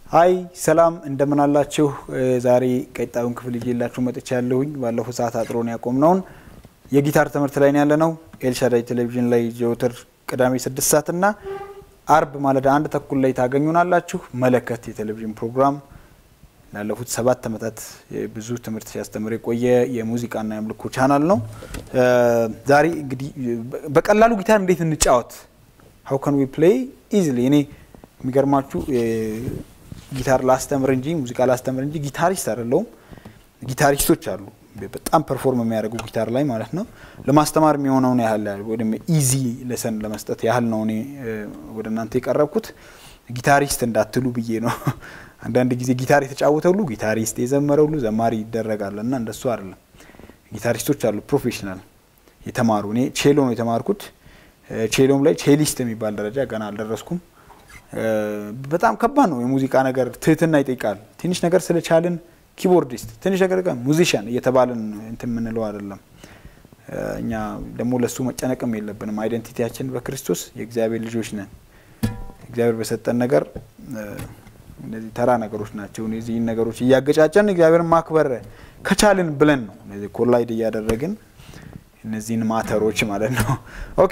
ሃይ ሰላም እንደምን አላችሁ ዛሬ ቀጣዩን ክፍል ይዤላችሁ መጥቻለሁኝ ባለፈው ሰዓት አጥሮን ያቆምነውን የጊታር ትምህርት ላይ ነው ያለነው ኤልሻዳይ ቴሌቪዥን ላይ ጆተር ቅዳሜ 6 ሰዓት እና አርብ ማለዳ 1 ተኩል ላይ ታገኙናላችሁ መለከት የቴሌቪዥን ፕሮግራም ላለፉት 7 አመታት ብዙ ትምህርት ሲያስተምር የቆየ የሙዚቃና የምልኮ ቻናል ነው ዛሬ እንግዲህ በቀላሉ ጊታር እንዴት እንጫወት how can we play easily እኔ የሚገርማችሁ ጊታር ላስተምር እንጂ ሙዚቃ ላስተምር እንጂ ጊታሪስት አይደለም ጊታሪስቶች አሉ በጣም ፐርፎርም የሚያደርጉ ጊታር ላይ ማለት ነው ለማስተማር የሚሆነው ነው ያህል ወደም ኢዚ ሌሰን ለመስጠት ያህል ነው እኔ ወደናንተ የቀረብኩት ጊታሪስት እንዳትሉ ብዬ ነው አንዳንድ ጊዜ ጊታር የተጫወተው ሁሉ ጊታሪስት የዘመረው ሁሉ ዘማሪ ይደረጋልና እንደሱ አይደለም ጊታሪስቶች አሉ ፕሮፌሽናል የተማሩ እኔ ቼሎ ነው የተማርኩት ቼሎም ላይ ቼሊስት የሚባል ደረጃ ገና አልደረስኩም በጣም ከባድ ነው የሙዚቃ ነገር ትህትና ይጠይቃል ትንሽ ነገር ስለቻልን ኪቦርዲስት ትንሽ ነገር ጋር ሙዚሻን እየተባለን እንትን ምንለው አይደለም እኛ ደሞ ለሱ መጨነቅም የለብንም አይደንቲቲያችን በክርስቶስ የእግዚአብሔር ልጆች ነን እግዚአብሔር በሰጠን ነገር እነዚህ ተራ ነገሮች ናቸው እነዚህ ነገሮች ያገጫጨን እግዚአብሔርን ማክበር ከቻልን ብለን ነው እነዚህ ኮላይድ ያደረግን እነዚህን ማተሮች ማለት ነው ኦኬ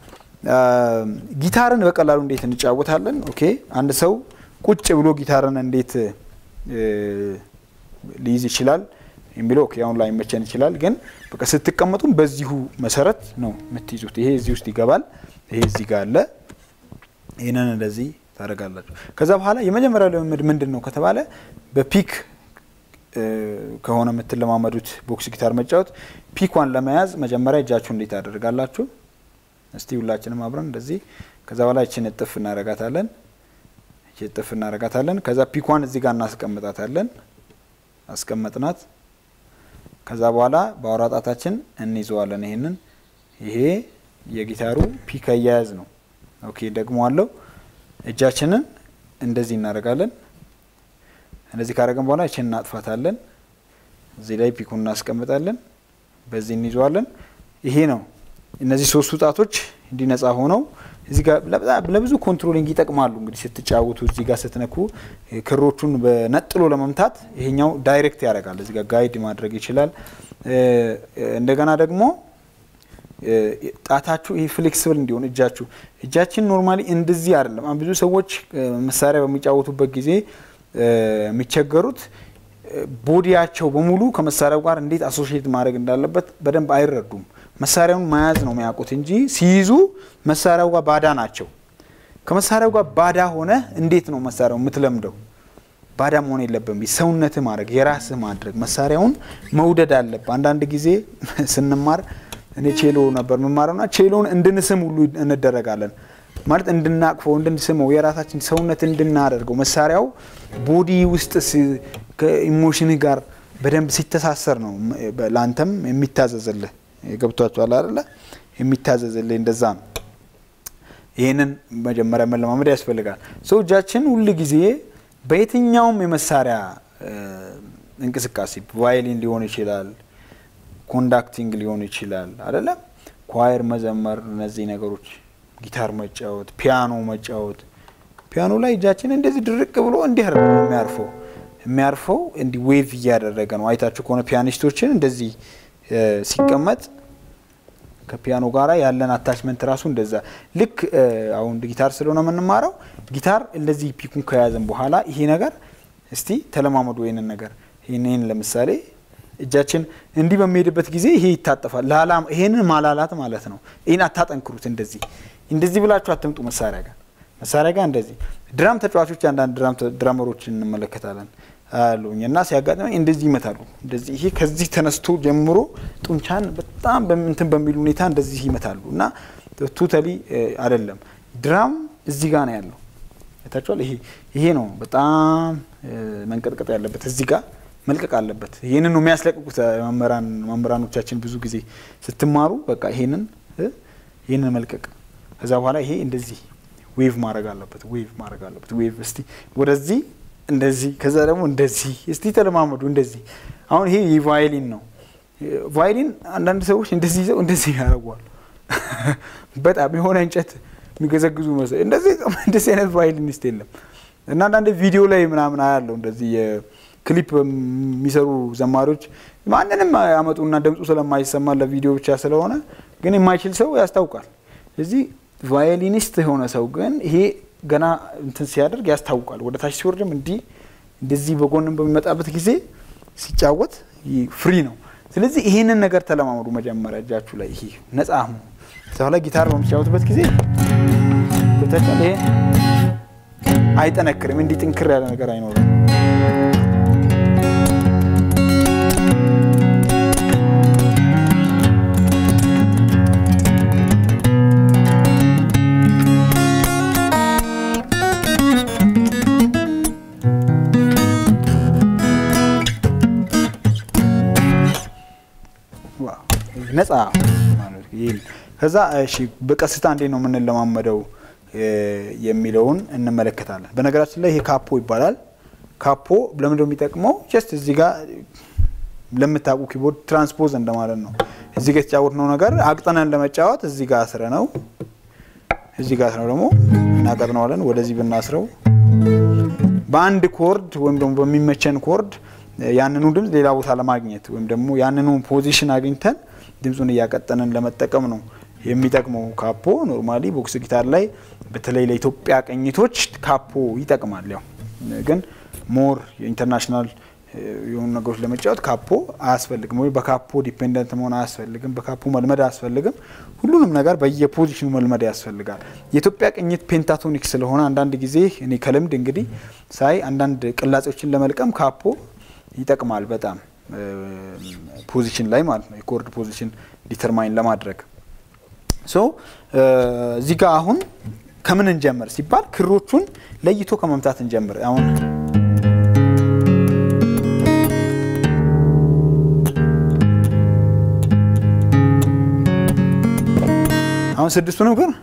ጊታርን በቀላሉ እንዴት እንጫወታለን ኦኬ አንድ ሰው ቁጭ ብሎ ጊታርን እንዴት ሊይዝ ይችላል የሚለው ኦኬ አሁን ላይ መቸን ይችላል ግን በቃ ስትቀመጡን በዚሁ መሰረት ነው የምትይዙት ይሄ እዚህ ውስጥ ይገባል ይሄ እዚህ ጋር አለ ይሄንን እንደዚህ ታረጋላችሁ ከዛ በኋላ የመጀመሪያው ልምምድ ምንድነው ከተባለ በፒክ ከሆነ የምትለማመዱት ቦክስ ጊታር መጫወት ፒኳን ለመያዝ መጀመሪያ እጃችሁን እንዴት አደርጋላችሁ እስቲ ሁላችንም አብረን እንደዚህ ከዛ በኋላ እቺን እጥፍ እናረጋታለን ከዛ ፒኳን እዚህ ጋር እናስቀምጣታለን አስቀመጥናት ከዛ በኋላ ባወራጣታችን እንይዘዋለን ይሄ የጊታሩ ፒክ አያያዝ ነው ኦኬ ደግሞ አለው እጃችንን እንደዚህ እናረጋለን እንደዚህ ካረጋን በኋላ እቺን እናጥፋታለን እዚህ ላይ ፒኩን እናስቀምጣለን በዚህ እንይዘዋለን ይሄ ነው እነዚህ ሶስቱ ጣቶች እንዲነጻ ሆነው እዚህ ጋር ለብዙ ኮንትሮሊንግ ይጠቅማሉ እንግዲህ ስትጫወቱ እዚህ ጋር ስትነኩ ክሮቹን በነጥሎ ለመምታት ይሄኛው ዳይሬክት ያደርጋል እዚህ ጋር ጋይድ ማድረግ ይችላል እንደገና ደግሞ ጣታችሁ ይሄ ፍሌክሲብል እንዲሆን እጃችን ኖርማሊ እንደዚህ አይደለም ብዙ ሰዎች መሳሪያ በሚጫወቱበት ጊዜ የሚቸገሩት ቦዲያቸው በሙሉ ከመሳሪያው ጋር እንዴት አሶሺየት ማድረግ እንዳለበት በደንብ አይረዱም መሳሪያውን ማያዝ ነው የሚያውቁት እንጂ ሲይዙ መሳሪያው ጋር ባዳ ናቸው ከመሳሪያው ጋር ባዳ ሆነ እንዴት ነው መሳሪያው የምትለምደው ባዳ መሆን የለበትም ሰውነት ማድረግ የራስ ማድረግ መሳሪያውን መውደድ አለበት አንዳንድ ጊዜ ስንማር እኔ ቼሎ ነበር መማርና ቼሎን እንድንስም ሁሉ እንደረጋለን ማለት እንድናቅፈው እንድንስመው የራሳችን ሰውነት እንድናደርገው መሳሪያው ቦዲ ውስጥ ከኢሞሽን ጋር በደንብ ሲተሳሰር ነው ላንተም የሚታዘዝልህ ገብቷችኋል አይደለ የሚታዘዝልህ እንደዛ ነው ይሄንን መጀመሪያ መለማመድ ያስፈልጋል እጃችን ሁሉ ጊዜ በየትኛውም የመሳሪያ እንቅስቃሴ ቫዮሊን ሊሆን ይችላል ኮንዳክቲንግ ሊሆን ይችላል አይደለ ኳየር መዘመር እነዚህ ነገሮች ጊታር መጫወት ፒያኖ መጫወት ፒያኖ ላይ እጃችን እንደዚህ ድርቅ ብሎ እንዲህ ነው የሚያርፈው እንዲ ዌቭ ያደረገ ነው አይታችሁ ከሆነ ፒያኒስቶችን እንደዚህ ሲቀመጥ ከፒያኖ ጋራ ያለን አታችመንት ራሱ እንደዛ ልክ አሁን ጊታር ስለሆነ ምንማረው ጊታር እንደዚህ ፒኩን ከያዘን በኋላ ይሄ ነገር እስቲ ተለማመዱ ይሄንን ነገር ይሄንን ለምሳሌ እጃችን እንዲህ በሚሄድበት ጊዜ ይሄ ይታጠፋል ላላም ይሄንን ማላላት ማለት ነው ይሄን አታጠንክሩት እንደዚህ ብላችሁ አትምጡ መሳሪያ ጋር እንደዚህ ድራም ተጫዋቾች አንዳንድ ድራመሮችን እንመለከታለን አሉኝና ሲያጋጥመኝ እንደዚህ ይመታሉ እንደዚህ ይሄ ከዚህ ተነስቶ ጀምሮ ጡንቻን በጣም በእንትን በሚል ሁኔታ እንደዚህ ይመታሉና ቶታሊ አይደለም ድራም እዚህ ጋር ነው ያለው እታችኋል ይሄ ነው በጣም መንቀጥቀጥ ያለበት እዚህ ጋር መልቀቅ አለበት ይሄንን ነው የሚያስለቅቁት መምህራኖቻችን ብዙ ጊዜ ስትማሩ በቃ ይሄንን መልቀቅ ከዛ በኋላ ይሄ እንደዚህ ዌቭ ማድረግ አለበት ዌቭ እስቲ ወደዚህ እንደዚህ ከዛ ደግሞ እንደዚህ እስቲ ተለማመዱ እንደዚህ አሁን ይሄ ቫዮሊን ነው ቫዮሊን አንዳንድ ሰዎች እንደዚህ ይዘው እንደዚህ ያደርጋሉ በጣም የሆነ እንጨት የሚገዘግዙ መሰለኝ እንደዚህ አይነት ቫዮሊኒስት የለም እና አንዳንድ ቪዲዮ ላይ ምናምን አያለው እንደዚህ የክሊፕ የሚሰሩ ዘማሪዎች ማንንም ያመጡና ድምጹ ስለማይሰማ ለቪዲዮ ብቻ ስለሆነ ግን የማይችል ሰው ያስታውቃል ስለዚህ ቫዮሊኒስት የሆነ ሰው ግን ይሄ ገና እንትን ሲያደርግ ያስታውቃል ወደ ታች ሲወርድም እንደዚህ በጎንም በሚመጣበት ጊዜ ሲጫወት ፍሪ ነው ስለዚህ ይሄንን ነገር ተለማመዱ መጀመሪያ እጃችሁ ላይ ይሄ ነፃም ሰው ላይ ጊታር በሚጫወትበት ጊዜ በተቻለ ይሄ አይጠነክርም እንዲህ ጥንክር ያለ ነገር አይኖርም ነፃ ማለት ይሄ ከዛ እሺ በቀስታ እንዴ ነው ምን ለማመደው የሚለውን እንመለከታለን በነገራችን ላይ ይሄ ካፖ ይባላል ካፖ ለምን እንደሚጠቅመው ጀስት እዚህ ጋር ለምታውቁ ኪቦርድ ትራንስፖዝ እንደማለት ነው እዚህ ጋር ተጫወትነው ነገር አቅጠናን ለመጫወት እዚህ ጋር አስረ ነው እዚህ ጋር አስረው ደግሞ እናቀጥነዋለን ወደዚህ ብናስረው በአንድ ኮርድ ወይም ደግሞ በሚመቸን ኮርድ ያንኑ ድምጽ ሌላ ቦታ ለማግኘት ወይም ደግሞ ያንኑ ፖዚሽን አግኝተን ድምጹን ያቀጠነን ለመጠቀም ነው የሚጠቅመው ካፖ ኖርማሊ ቦክስ ጊታር ላይ በተለይ ለኢትዮጵያ ቅኝቶች ካፖ ይጠቅማል ያው ግን ሞር ኢንተርናሽናል የሆኑ ነገሮች ለመጫወት ካፖ አያስፈልግም ወይ በካፖ ዲፔንደንት መሆን አያስፈልግም በካፖ መልመድ አያስፈልግም ሁሉንም ነገር በየፖዚሽኑ መልመድ ያስፈልጋል የኢትዮጵያ ቅኝት ፔንታቶኒክ ስለሆነ አንዳንድ ጊዜ እኔ ከልምድ እንግዲህ ሳይ አንዳንድ ቅላጾችን ለመልቀም ካፖ ይጠቅማል በጣም ፖዚሽን ላይ ማለት ነው የኮርድ ፖዚሽን ዲተርማይን ለማድረግ ሶ እዚህ ጋር አሁን ከምን እንጀምር ሲባል ክሮቹን ለይቶ ከመምታት እንጀምር አሁን ስድስቱ ነው ግን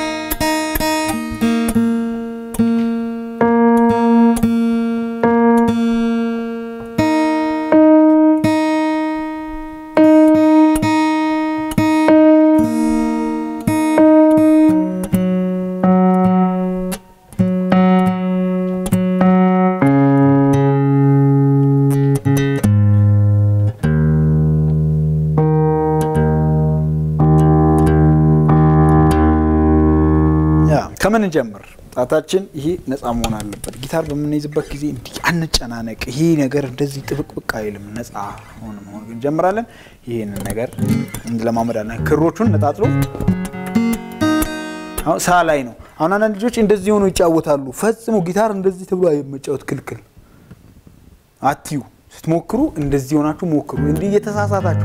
ከምን እንጀምር ጣታችን ይሄ ነፃ መሆን አለበት ጊታር በመነይዝበት ጊዜ እንዲህ አንጨናነቅ ይሄ ነገር እንደዚህ ጥብቅብቅ አይልም ነፃ ሆነ መሆን ግን ጀምራለን ይሄንን ነገር እንለማመዳለን ክሮቹን ነጣጥሎ አሁን ሳላይ ነው አሁን አንዳንድ ልጆች እንደዚህ ሆኖ ይጫወታሉ ፈጽሞ ጊታር እንደዚህ ተብሎ አይመጫወት ክልክል አትዩ ስትሞክሩ እንደዚህ ሆናችሁ ሞክሩ እንዲህ እየተሳሳታችሁ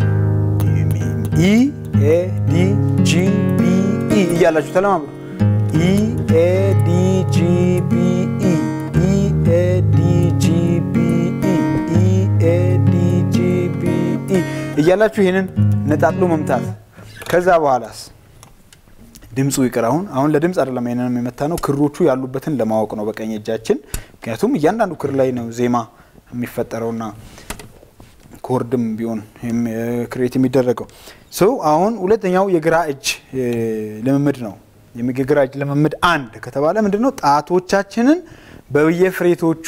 ኢ ኤ ዲ ጂ ቢ ኢ እያላችሁ ተለማመዱ E A D G B E E A D G B E E A D G B E እያላችሁ ይሄንን ነጣጥሎ መምታት ከዛ በኋላስ ድምጹ ይቀራውን አሁን ለድምጽ አይደለም ይሄንን የመታነው ክሮቹ ያሉበትን ለማወቅ ነው በቀኝ እጃችን ምክንያቱም እያንዳንዱ ክር ላይ ነው ዜማ የሚፈጠረውና ኮርድም ቢሆን ክሬት የሚደረገው ሶ አሁን ሁለተኛው የግራ እጅ ልምምድ ነው የግራ እጅ ልምምድ አንድ ከተባለ ምንድነው ጣቶቻችንን በየፍሬቶቹ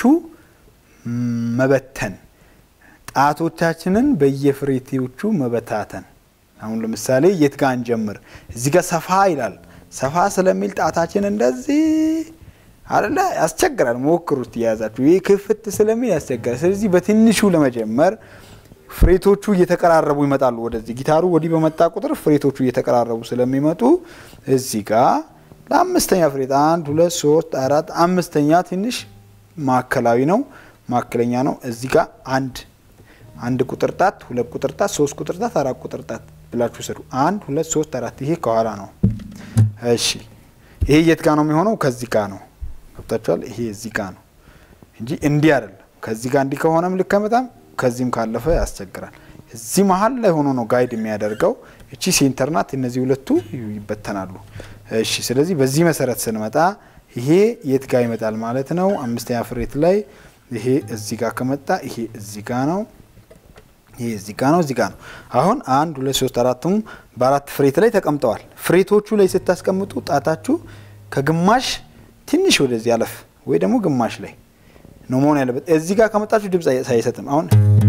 መበተን ጣቶቻችንን በየፍሬቶቹ መበታተን አሁን ለምሳሌ የት ጋር እንጀምር እዚህ ጋር ሰፋ ይላል ሰፋ ስለሚል ጣታችን እንደዚህ አይደለ ያስቸግራል ሞክሩት ያዛችሁ ይሄ ክፍት ስለሚል ያስቸግራል ስለዚህ በትንሹ ለመጀመር ፍሬቶቹ እየተቀራረቡ ይመጣሉ ወደዚህ ጊታሩ ወዲ በመጣ ቁጥር ፍሬቶቹ እየተቀራረቡ ስለሚመጡ እዚህ ጋር ለአምስተኛ ፍሬት 1 2 3 4 አምስተኛ ትንሽ ማከላዊ ነው ማከለኛ ነው እዚህ ጋር አንድ ቁጥር ጣት 2 ቁጥር ጣት 3 ቁጥር ጣት 4 ቁጥር ጣት ብላችሁ ሰሩ 1 2 3 4 ይሄ ከኋላ ነው እሺ ይሄ የት ጋር ነው የሚሆነው ከዚህ ጋር ነው ወጣቻል ይሄ እዚህ ጋር ነው እንጂ እንዲህ አይደለም ከዚህ ጋር እንዲህ ከሆነም ልከመጣም ከዚህም ካለፈ ያስቸግራል እዚህ መሃል ላይ ሆኖ ነው ጋይድ የሚያደርገው እቺ ሴንተር ናት እነዚህ ሁለቱ ይበተናሉ እሺ ስለዚህ በዚህ መሰረት ስንመጣ ይሄ የት ጋር ይመጣል ማለት ነው አምስተኛ ፍሬት ላይ ይሄ እዚህ ጋር ከመጣ ይሄ እዚህ ጋር ነው ይሄ እዚህ ጋር ነው አሁን 1 2 3 4ቱም በአራት ፍሬት ላይ ተቀምጠዋል ፍሬቶቹ ላይ ስታስቀምጡ ጣታችሁ ከግማሽ ትንሽ ወደዚህ ያለፍ ወይ ደግሞ ግማሽ ላይ ነው መሆን ያለበት እዚህ ጋር ከመጣችሁ ድምጽ ሳይሰጥም አሁን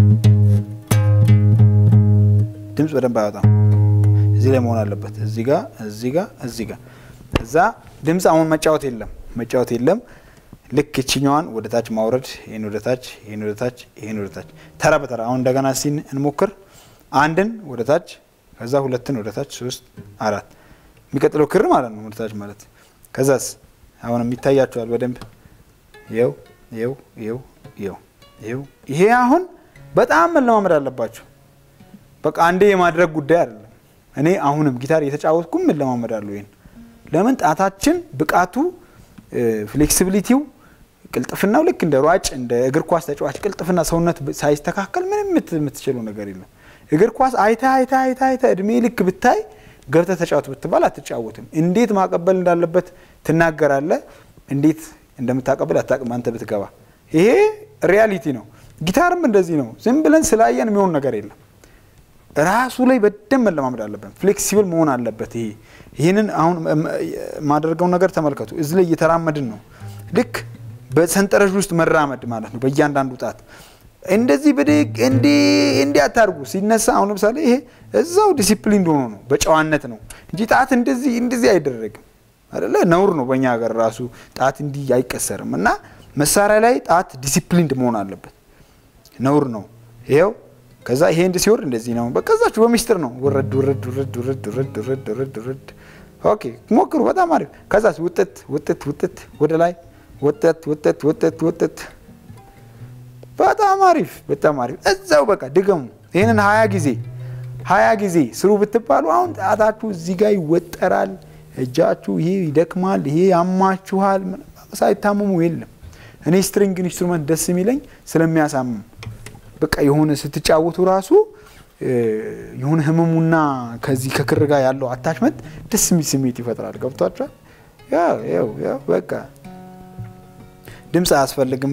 ድምጽ በደንብ አይወጣም እዚህ ላይ መሆን አለበት እዚህ ጋር እዛ ድምጽ አሁን መጫወት የለም ልክ እቺኛዋን ወደ ታች ማውረድ ይሄን ወደ ታች ተራ በተራ አሁን እንደገና ሲን እንሞክር አንድን ወደ ታች ከዛ ሁለትን ወደ ታች 3 4 የሚቀጥለው ክር ማለት ነው ወደ ታች ማለት ከዛስ አሁን የሚታያችኋል በደንብ ይው ይሄ አሁን በጣም መለማመድ አለባችሁ በቃ አንዴ የማድረግ ጉዳይ አይደለም እኔ አሁንም ጊታር እየተጫወትኩም መለማመዳለሁ ይሄን ለምን ጣታችን ብቃቱ ፍሌክሲቢሊቲው ቅልጥፍናው ልክ እንደ ሯጭ እንደ እግር ኳስ ተጫዋች ቅልጥፍና ሰውነት ሳይስተካከል ምንም የምትችለው ነገር የለም እግር ኳስ አይታ እድሜ ልክ ብታይ ገብተ ተጫወት ብትባል አትጫወትም እንዴት ማቀበል እንዳለበት ትናገራለህ እንዴት እንደምታቀበል አታውቅም አንተ ብትገባ ይሄ ሪያሊቲ ነው ጊታርም እንደዚህ ነው ዝም ብለን ስላየን የሚሆን ነገር የለም ራሱ ላይ በደንብ መለማመድ አለበት ፍሌክሲብል መሆን አለበት ይሄንን አሁን ማድረገው ነገር ተመልከቱ እዚህ ላይ እየተራመድን ነው ልክ በሰንጠረዥ ውስጥ መራመድ ማለት ነው በእያንዳንዱ ጣት እንደዚህ በደግ እንዴ አታርጉ ሲነሳ አሁን ለምሳሌ ይሄ እዛው ዲሲፕሊን ሆኖ ነው በጨዋነት ነው እንጂ ጣት እንደዚህ አይደረግም አይደለ ነውር ነው በእኛ ሀገር ራሱ ጣት እንዲ አይቀሰርም እና መሳሪያ ላይ ጣት ዲሲፕሊንድ መሆን አለበት ነውር ነው ይሄው ከዛ ይሄ ሲወርድ እንደዚህ ነው በቃዛችሁ በሚስጥር ነው ወረድ ኦኬ ሞክሩ በጣም አሪፍ ከዛስ ውጥት ወደ ላይ ወጥት በጣም አሪፍ እዛው በቃ ድገሙ ይሄንን 20 ጊዜ ስሩ ብትባሉ አሁን ጣታችሁ እዚህ ጋር ይወጠራል እጃችሁ ይሄ ይደክማል ይሄ ያማችኋል ሳይታመሙ የለም እኔ ስትሪንግ ኢንስትሩመንት ደስ የሚለኝ ስለሚያሳምም በቃ የሆነ ስትጫወቱ ራሱ የሆነ ህመሙና ከዚህ ከክር ጋር ያለው አታችመንት ደስ የሚል ስሜት ይፈጥራል ገብቷችኋል ያው በቃ ድምጽ አያስፈልግም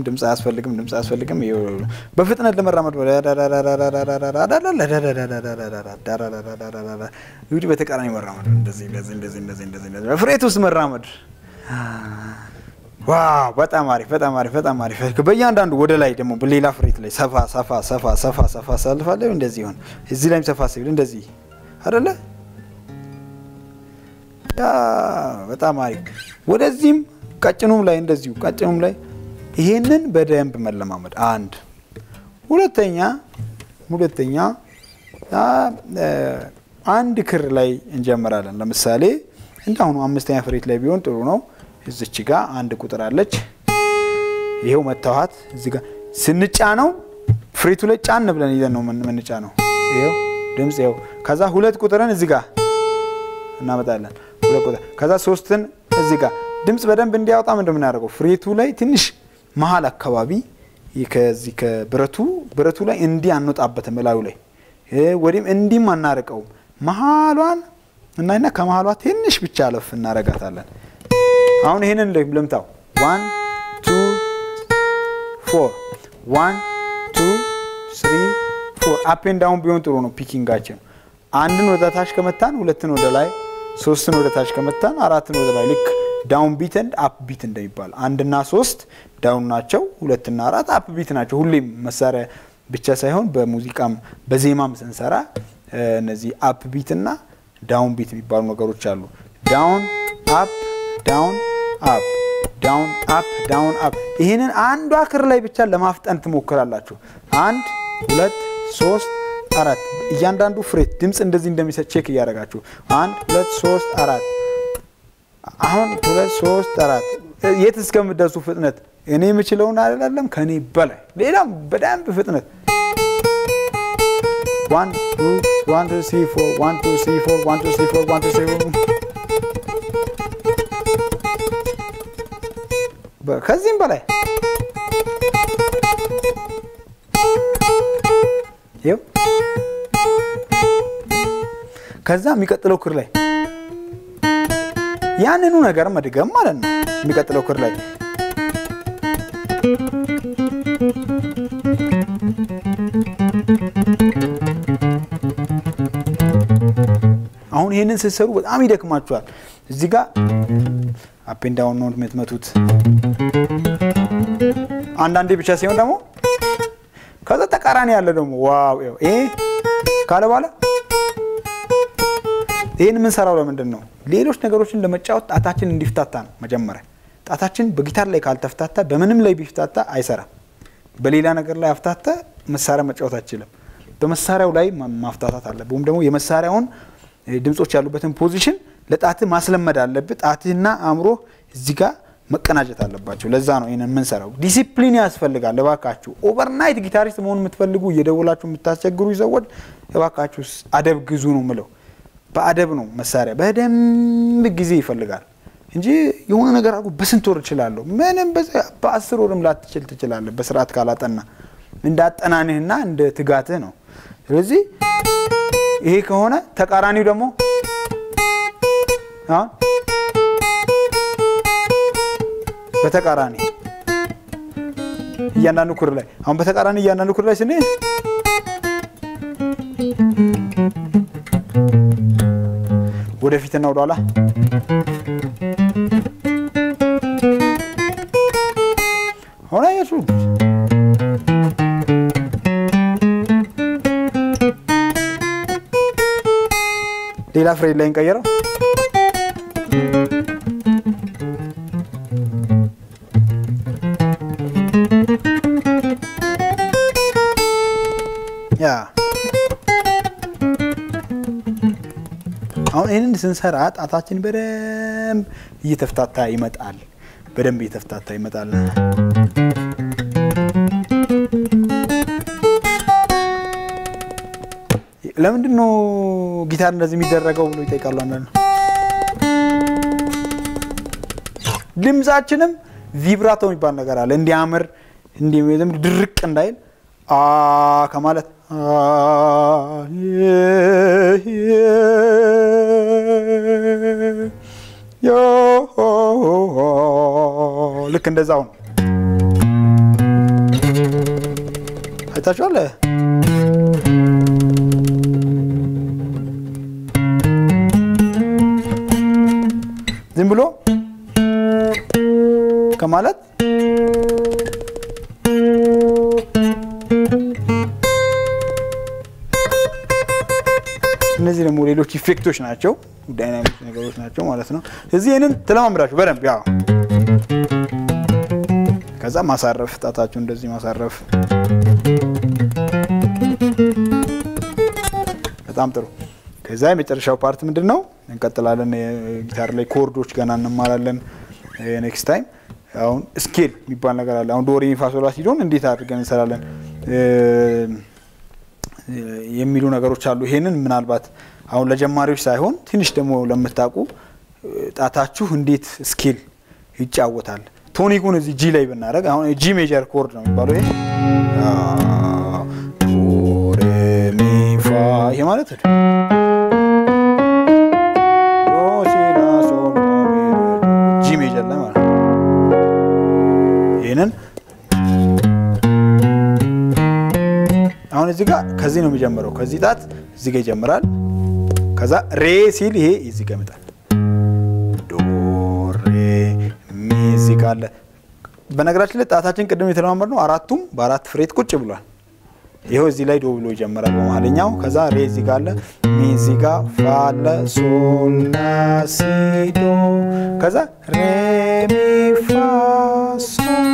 በፍጥነት ለመራመድ ይሁዲ በተቃራኒ መራመድ እንደዚህ ፍሬት ውስጥ መራመድ ዋው በጣም አሪፍ በእያንዳንዱ ወደ ላይ ደግሞ በሌላ ፍሬት ላይ ሰፋ ሳልፋለሁ እንደዚህ ይሁን እዚህ ላይም ሰፋ ሲል እንደዚህ አይደለ በጣም አሪፍ ወደዚህም ቀጭኑም ላይ ይሄንን በደንብ መለማመድ አንድ ሁለተኛ አንድ ክር ላይ እንጀምራለን ለምሳሌ እንደአሁኑ አምስተኛ ፍሬት ላይ ቢሆን ጥሩ ነው እዚች ጋር አንድ ቁጥር አለች ይሄው መታዋት እዚህ ጋር ስንጫነው ፍሬቱ ላይ ጫን ብለን ይዘን ነው መንጫነው ይሄው ድምጽ ይሄው ከዛ ሁለት ቁጥርን እዚህ ጋር እናመጣለን ሁለት ቁጥር ከዛ ሶስትን እዚህ ጋር ድምጽ በደንብ እንዲያወጣ ምንድነው ያደርገው ፍሬቱ ላይ ትንሽ መሃል አካባቢ ከዚህ ከብረቱ ላይ እንዲ አንወጣበት መላው ላይ ወዲም እንዲም አናርቀው መሃሏን እናይና ከመሃሏ ትንሽ ብቻ አለፍ እናረጋታለን አሁን ይሄንን ለምታው 1 2 4 1 2 3 4 አፕ ኤንድ ዳውን ቢሆን ጥሩ ነው ፒኪንጋችን አንድን ወደ ታች ከመታን ሁለትን ወደ ላይ ሶስትን ወደ ታች ከመታን አራትን ወደ ላይ ልክ ዳውን ቢት ኤንድ አፕ ቢት እንደሚባል አንድና 3 ዳውን ናቸው ሁለትና 4 አፕ ቢት ናቸው ሁሌም መሳሪያ ብቻ ሳይሆን በሙዚቃም በዜማም ስንሰራ እነዚህ አፕ ቢት እና ዳውን ቢት የሚባሉ ነገሮች አሉ ዳውን አፕ ዳውን አፕ ዳውን አፕ ይሄንን አንዷ ክር ላይ ብቻ ለማፍጠን ትሞክራላችሁ 1 2 3 4 እያንዳንዱ ፍሬት ድምጽ እንደዚህ እንደሚሰጥ ቼክ ያደርጋችሁ 1 2 3 4 አሁን 2 3 4 የት እስከምደርሱ ፍጥነት እኔ የምችለውን አይደለም ከኔ በላይ ሌላም በደንብ ፍጥነት 1 2 1 2 3 4 1 2 3 4 1 2 3 4 1 2 3 ከዚህም በላይ ይው ከዛ የሚቀጥለው ክር ላይ ያንኑ ነገር መድገም ማለት ነው የሚቀጥለው ክር ላይ አሁን ይሄንን ሲሰሩ በጣም ይደክማችኋል እዚህ ጋር አፕ ኤንድ ዳውን ነው የምትመቱት አንዳንዴ ብቻ ሲሆን ደግሞ ከዛ ተቃራኒ ያለ ደግሞ ዋው ካለ በኋላ ይሄን ምን ሰራው ለምንድን ነው ሌሎች ነገሮችን ለመጫወት ጣታችን እንዲፍታታ ነው መጀመሪያ ጣታችን በጊታር ላይ ካልተፍታታ በምንም ላይ ቢፍታታ አይሰራም በሌላ ነገር ላይ አፍታታ መሳሪያ መጫወት አይችልም በመሳሪያው ላይ ማፍታታት አለ ወይም ደግሞ የመሳሪያውን ድምጾች ያሉበትን ፖዚሽን ለጣት ማስለመድ አለበት ጣትና አምሮ እዚህ ጋር መቀናጀት አለባቸው ለዛ ነው ይሄንን ምን ሰራው ዲሲፕሊን ያስፈልጋል ለባካችሁ ኦቨርናይት ጊታሪስት መሆን የምትፈልጉ እየደወላችሁ የምታስቸግሩ ይዘወድ ለባካችሁ አደብ ግዙ ነው ምለው በአደብ ነው መሳሪያ በደንብ ጊዜ ይፈልጋል እንጂ የሆነ ነገር አልኩ በስንት ወር ይችላል ምንም በ10 ወርም ላትችል ትችላለህ በስርዓት ካላጠና እንዳጠናንህና እንደ ትጋትህ ነው ስለዚህ ይሄ ከሆነ ተቃራኒው ደግሞ በተቃራኒ ያናኑ ኩር ላይ አሁን በተቃራኒ ያናኑ ኩር ላይ ስንሄድ ወደፊትና ወደኋላ ሆነ የሱ ሌላ ፍሬድ ላይ እንቀየረው ያ አሁን ይሄንን ስንሰራ ጣታችን በደንብ እየተፍታታ ይመጣል በደንብ እየተፍታታ ይመጣል ለምንድን ነው ጊታር እንደዚህ የሚደረገው ብሎ ይጠይቃሉ አንዳንድ ድምጻችንም ቪብራቶ የሚባል ነገር አለ እንዲያምር እንዲም ድርቅ እንዳይል ከማለት ልክ እንደዛው ነው አይታችኋል ዝም ብሎ ከማለት እነዚህ ደግሞ ሌሎች ኢፌክቶች ናቸው ዳይናሚክ ነገሮች ናቸው ማለት ነው እዚህ እነን ተለማምዳችሁ በደንብ ያው ከዛ ማሳረፍ ጣታችሁ እንደዚህ ማሳረፍ በጣም ጥሩ ከዛ የመጨረሻው ፓርት ምንድነው እንቀጥላለን ጊታር ላይ ኮርዶች ገና እንማራለን ኔክስት ታይም አሁን ስኬል የሚባል ነገር አለ አሁን ዶ ሬ ሚ ፋ ሶል ላ ሲ ዶን እንዴት አድርገን እንሰራለን የሚሉ ነገሮች አሉ ይሄንን ምናልባት አሁን ለጀማሪዎች ሳይሆን ትንሽ ደግሞ ለምታቁ ጣታችሁ እንዴት ስኬል ይጫወታል ቶኒኩን እዚህ ጂ ላይ ብናረግ አሁን ጂ ሜጀር ኮርድ ነው የሚባለው ይሄ ዶ ሬ ሚ ፋ ይሄ ማለት ነው ዶ ሲ ላ ሶል ጂ ሜጀር ላይ ማለት ይሄንን አሁን እዚህ ጋር ከዚህ ነው የሚጀምረው ከዚህ ጣት እዚህ ጋር ይጀምራል ከዛ ሬ ሲል ይሄ እዚህ ጋር ይመጣል ዶ ሬ ሚ እዚህ ጋር አለ በነገራችን ላይ ጣታችን ቅድም የተለማመድነው አራቱም በአራት ፍሬት ቁጭ ብሏል ይሄው እዚህ ላይ ዶ ብሎ ይጀምራል በመሃለኛው ከዛ ሬ እዚህ ጋር አለ ሚ እዚህ ጋር ፋ አለ ሶል ላ ሲ ዶ ከዛ ሬ ሚ ፋ ሶል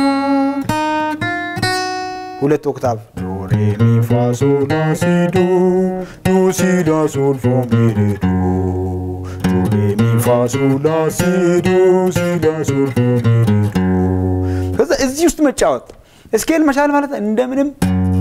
ሁለት ኦክታቭ ዶ ሬ ሚ ፋ ሶል ላ ሲ ዶ ዶ ሲ ላ ሶል ፋ ሚ ሬ ዶ ዶ ሬ ሚ ፋ ሶል ላ ሲ ዶ ሲ ላ ሶል ፋ ሚ ሬ ዶ ከዛ እዚህ ውስጥ መጫወት ስኬል መቻል ማለት እንደምንም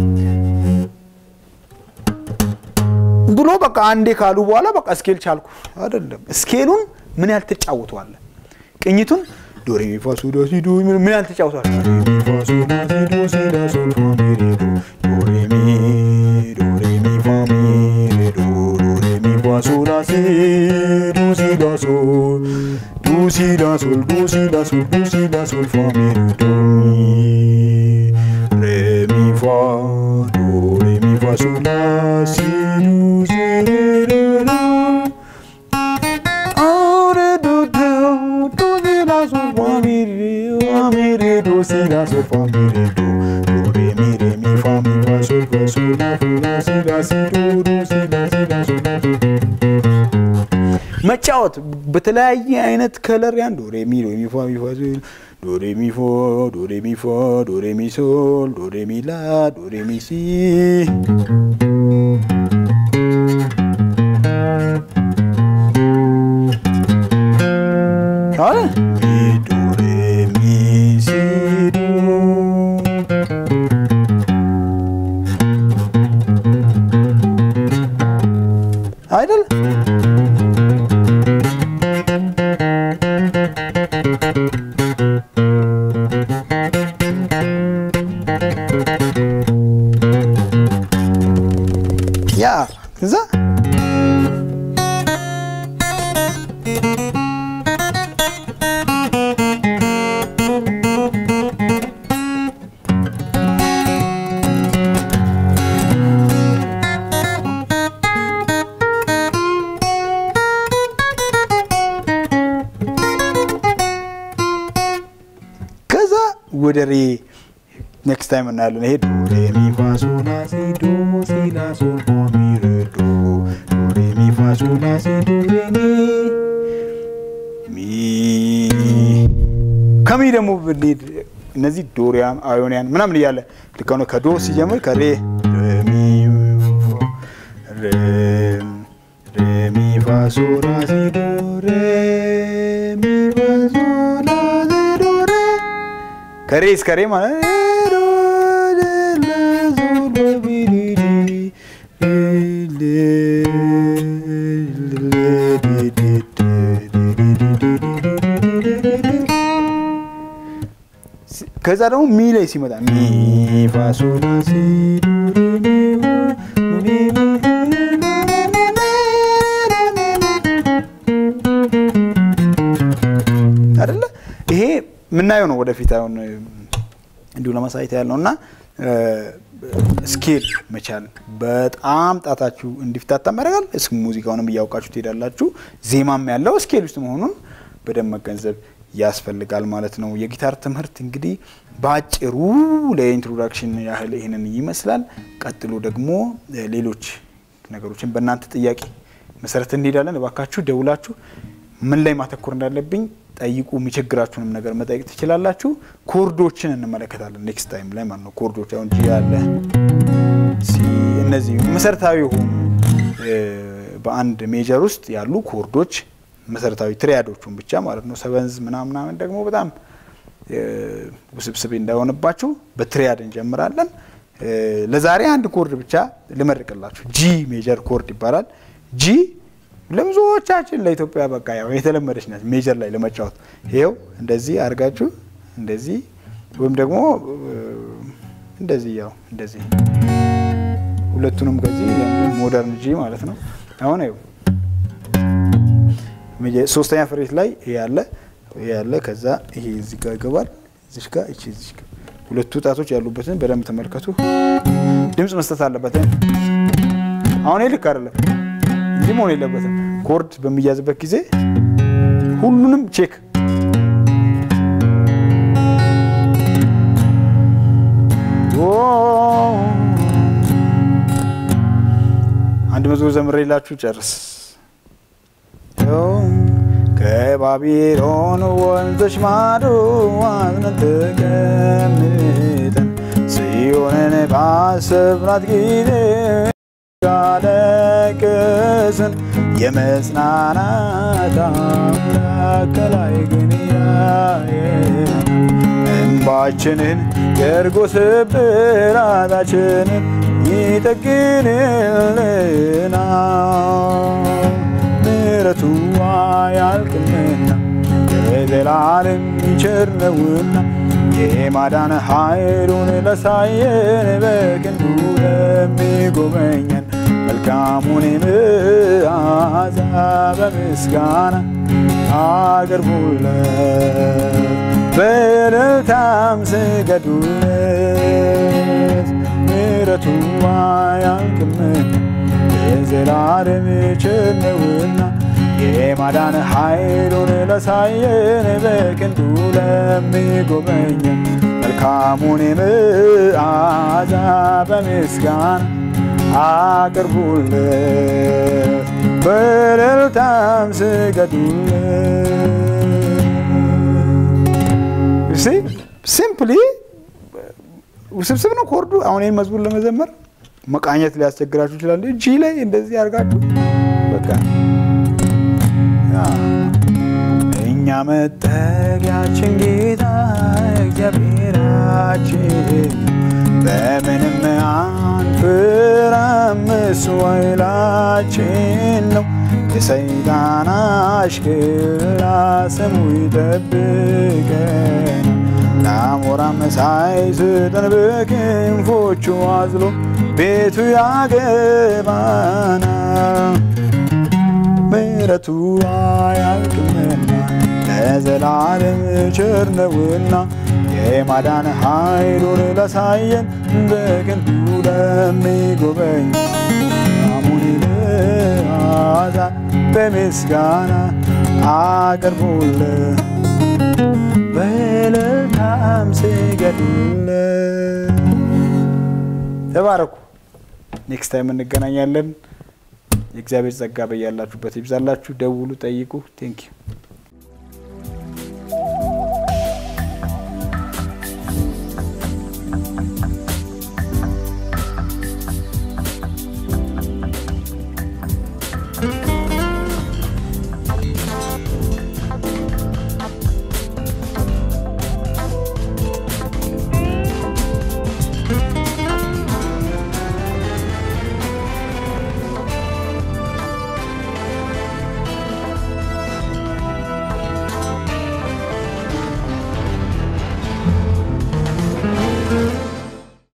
ብሎ በቃ አንዴ ካሉ በኋላ በቃ ስኬል ቻልኩ አይደለም ስኬሉን ምን ያህል ተጫውቷል ቅኝቱን ዶ ሬ ሚ ፋ ሶል ላ ሲ ዶ ምን ያህል ተጫውቷል ዶ ሬ ሚ ፋ ሶል ላ ሲ ዶ ሲ ላ ሶል ፋ ሚ ሬ ዶ ዶ ሬ ሚ ፋ ሚ ሬ ዶ ዶ ሬ ሚ ፋ ሶል ላ ሲ ዶ ሲ ላ ሶል ዶ ሲ ላ ሶል ዶ ሲ ላ ሶል ዶ ሲ ላ ሶል ፋ ሚ ሬ ዶ ሚ ሬ ሚ ፋ ዶ ሬ ሚ ፋ ሶል ላ ሲ ዶ ሲ ሬ ዶ do si la sol fa mi re do መጫወት በተለያየ አይነት ከለር ያን ዶ ሬ ሚ ፋ ሚ ፋ ዶ ሬ ሚ ፎ ዶ ሬ ሚ ፎ ዶ ሬ ሚ ሶል ዶ ሬ ሚ ላ ዶ ሬ ሚ ሲ አለ ሚ ዶ ሬ ሚ ሲ ዶ አይደል ያ ከዛ ወደ ሬ next time እናያለን ይሄ ዶ ሬ ሚ ፋ ሶል ላ ሲ ዶ ሲ ላ ሶል ፋ ሚ ሬ ዶ ሬ ሚ ፋ ሶል ላ ሲ ዶ ሬ ሚ ከሚ ደግሞ ብንሄድ እነዚህ ዶሪያን አዮኒያን ምናምን ይያለ ልክ ነው ከዶ ሲጀምር ከሬ ሚ ሬ ሚ ፋ ሶል ላ ሲ ዶ ሬ ሚ ፋ ሶል ላ ሲ ዶ ሬ ከሬ እስከ ሬ ማለት ከዛ ደግሞ ሚ ላይ ሲመጣ ሚ ፋ ሶል ላ ሲ ዶ ሬ አይደለ ይሄ ምናየው ነው ወደፊት አሁን እንዲሁ ለማሳየት ያለውና ስኬል መቻል በጣም ጣታችሁ እንዲፍታታ ማረጋል እስኪ ሙዚቃውንም ያውቃችሁ ትሄዳላችሁ ዜማም ያለው ስኬል ውስጥ መሆኑን በደንብ መገንዘብ ያስፈልጋል ማለት ነው የጊታር ትምህርት እንግዲህ ባጭሩ ለኢንትሮዳክሽን ያህል ይሄንን ይመስላል ቀጥሎ ደግሞ ሌሎች ነገሮችን በእናንተ ጥያቄ መሰረት እንሄዳለን እባካችሁ ደውላችሁ ምን ላይ ማተኮር እንዳለብኝ ጠይቁ የሚቸግራችሁንም ነገር መጠየቅ ትችላላችሁ ኮርዶችን እንመለከታለን ኔክስት ታይም ላይ ማለት ነው ኮርዶች አሁን ጂ ያለ ሲ እነዚህ መሰረታዊ ሆኑ በአንድ ሜጀር ውስጥ ያሉ ኮርዶች መሰረታዊ ትሪያዶቹን ብቻ ማለት ነው ሰቨንዝ ምናምን ደግሞ በጣም ውስብስብ እንዳይሆንባችሁ በትሪያድ እንጀምራለን ለዛሬ አንድ ኮርድ ብቻ ልመርቅላችሁ ጂ ሜጀር ኮርድ ይባላል ጂ ለምዞቻችን ለኢትዮጵያ በቃ ያው የተለመደች ናት ሜጀር ላይ ለመጫወት ይሄው እንደዚህ አርጋችሁ እንደዚህ ወይም ደግሞ እንደዚህ ያው እንደዚህ ሁለቱንም ከዚህ ሞደርን ጂ ማለት ነው አሁን ይሄው ሶስተኛ ፍሬት ላይ ይሄ ያለ ከዛ ይሄ እዚህ ጋር ይገባል እዚህ ጋር እዚህ ጋር ሁለቱ ጣቶች ያሉበትን በደንብ ተመልከቱ ድምጽ መስጠት አለበት አሁን ይልክ አይደለም ዲሞን የለበትም ኮርድ በሚያዝበት ጊዜ ሁሉንም ቼክ አንድ መዝሙር ዘምሬላችሁ ጨርስ ከባቢሎን ወንዞች ማዶ አዝነን ተቀምጠን ጽዮንን ባሰብናት ጊዜ ያለቅስን የመጽናናት አምላክ ከላይ ግን ያየን እንባችንን የእርጎ ስብራታችንን ይጠግንልናል ምሕረቱ አያልቅምና ለዘላለም ይቸር ነውና የማዳን ኃይሉን ላሳየን በክንዱ ለሚጎበኘን መልካሙን መዓዛ በምስጋና አቅርቡለት በእልልታም ስገዱለት ምሕረቱ አያልቅምና ለዘላለም ይቸር ነውና የማዳን ኃይሉን ላሳየን በክንዱ ለሚጎበኘን መልካሙን መዓዛ በምስጋና አቅርቡለት በእልልታም ስገዱለት ሲምፕሊ ውስብስብ ነው ኮርዱ አሁን ይሄን መዝሙር ለመዘመር መቃኘት ሊያስቸግራችሁ ይችላል እጂ ላይ እንደዚህ አርጋችሁ በቃ እኛ መጠጊያችን ጌታ እግዚአብሔራችን በምንም አንፈራም እሱ ኃይላችን ነው የሰይጣን አሽከላ ስሙ ይጠብቀን ናሞራ መሳይ ስጠን በክንፎቹ አዝሎ ቤቱ ያገባና ምሕረቱ አያልቅምና ለዘላለም ቸር ነውና የማዳን ኃይሉን ላሳየን በክንዱ ለሚጎበኝ አሙን መዓዛ በምስጋና አቅርቡለት በእልልታም ስገዱለት ተባረኩ ኔክስት ታይም እንገናኛለን የእግዚአብሔር ጸጋ በያላችሁበት ይብዛላችሁ ደውሉ ጠይቁ ቴንክ ዩ